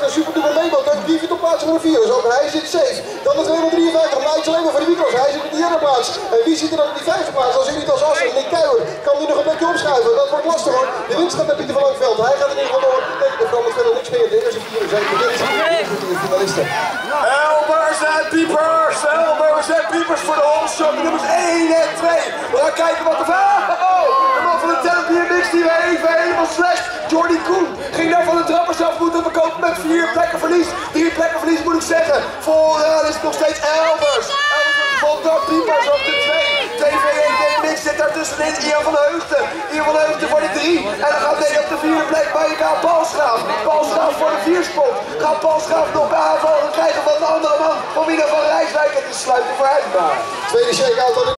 super duper Mabel. Die zit op plaats nummer 4, dus ook hij zit safe. Dan is nummer 53, Lights alleen maar voor de Mikros. Hij zit op die derde plaats. En wie zit er dan op die vijfde plaats? Als jullie het als Assen, Nick Kuijer. Kan die nog een beetje opschuiven? Dat wordt lastig hoor. De winst gaat naar Pieter van Langveld. Hij gaat in ieder geval door. Nee, er verandert verder niks meer. De eerste 4 zijn bekend. De finalisten. Elbers en Piepers! Elbers en Piepers voor de Holmshop. Nummers 1 en 2. We gaan kijken wat de de man van de Telpier Mix die we even helemaal slecht. Jordi Koen ging daar van de trappers af, moeten verkopen met 4 plekken verlies. 3 plekken verlies moet ik zeggen. Vooraan is het nog steeds Elbers. Elbers wordt gevolgd door Piepers op de 2. TV1 Mix zit daar tussenin. Ian van Heugden. Ian van Heugden voor de 3. En dan gaat deze op de 4e plek bij Paul Schaaf. Paul Schaaf voor de 4 spot. Gaat Paul Schaaf nog aanvallen krijgen van de andere man van Wiener van Rijswijk en te sluiten voor Heidma. Tweede shake-out.